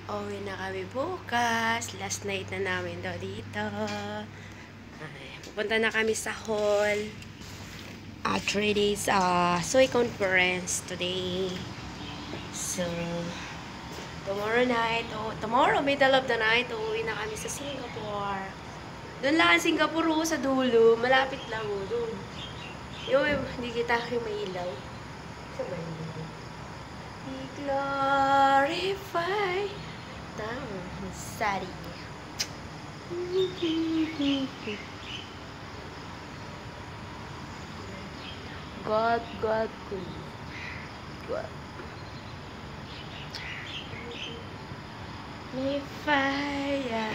Uwi na kami bukas. Last night na namin daw dito. Ay, pupunta na kami sa hall. 3 days Soy conference today. So, tomorrow night, tomorrow, middle of the night, uuwi na kami sa Singapore. Doon lang ang Singapore, sa dulo. Malapit lang, doon. Yung, hindi kita yung may ilaw. Sa ba yun? Be glorify. Tama, sorry. God. May fire.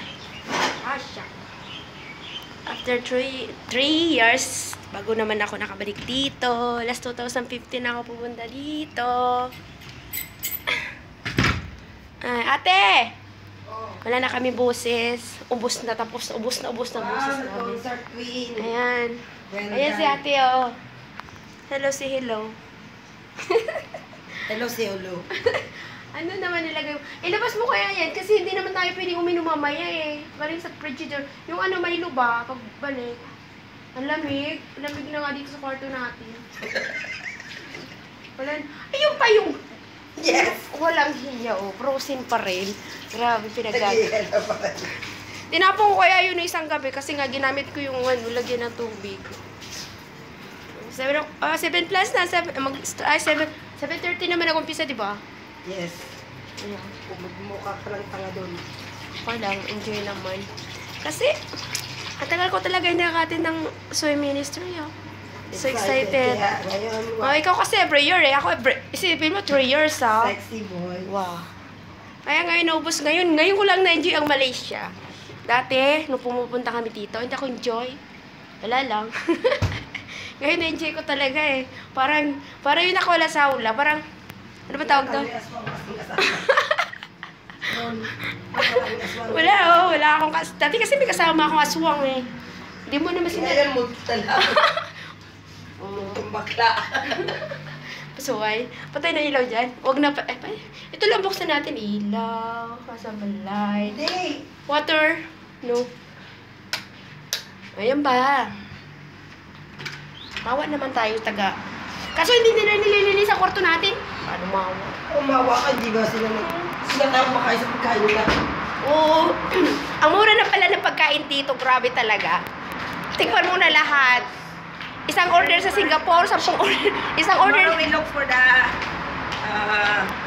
After 3 years, bago naman ako nakabalik dito. Last 2015 ako pupunta dito. Ay, ate! Wala na kami boses. Ubus na boses namin. Concert queen. Ayan. Ayan si ate, oh. Hello si hello. Hello si Olo. Ano naman nilagay mo? Ilabas mo kaya yan kasi hindi naman tayo pwedeng uminom mamaya eh. Galing sa frigidaire. Yung ano, may luba, pagbalik. Ang lamig. Lamig na nga dito sa kwarto natin. Wala. Ayun pa yung... Yes! Walang hiya, oh. Frozen pa rin. Grabe, pinagagay. Tinapon ko kaya yun isang gabi kasi nga ginamit ko yung lagyan ng tubig. 7 plus na. 7:30 naman nag-umpisa, di ba? Yes. Ayan. Kung magmukha ka lang tanga doon. Okay lang, enjoy naman. Kasi, ang tagal ko talaga hindi nakatin ng Soy Ministry, oh. So excited. Yeah, ngayon, Oh, ikaw kasi every year, eh. Ako, isipin mo, 3 years, ah. sexy boy. Wow. Kaya ngayon, naubos ngayon. Ngayon ko lang na-enjoy ang Malaysia. Dati, nung pumupunta kami dito, hindi ako enjoy. Wala lang. Ngayon, na-enjoy ko talaga, eh. Parang yung nakawala sa aula. Parang, ano ba tawag doon? Wala, oh. Wala akong dati kasi may kasama akong aswang, eh. Hindi mo naman Ngayon mo talaga. Bakla. Pasuway. Patay na ilaw dyan. Huwag na pa. Ito lang buksan natin. Ilaw. Kasama light. Hindi. Water. No. Ayan ba? Tawa naman tayo taga. Kaso hindi nila nililinis sa kwarto natin. Paano mawa? Umawa ka, di ba? Sila tayo makain sa pagkain na. Oo. Ang mura na pala ng pagkain dito. Grabe talaga. Tingnan mo na lahat. Isang order sa Singapore, 10 order. Isang order. Tomorrow we look for the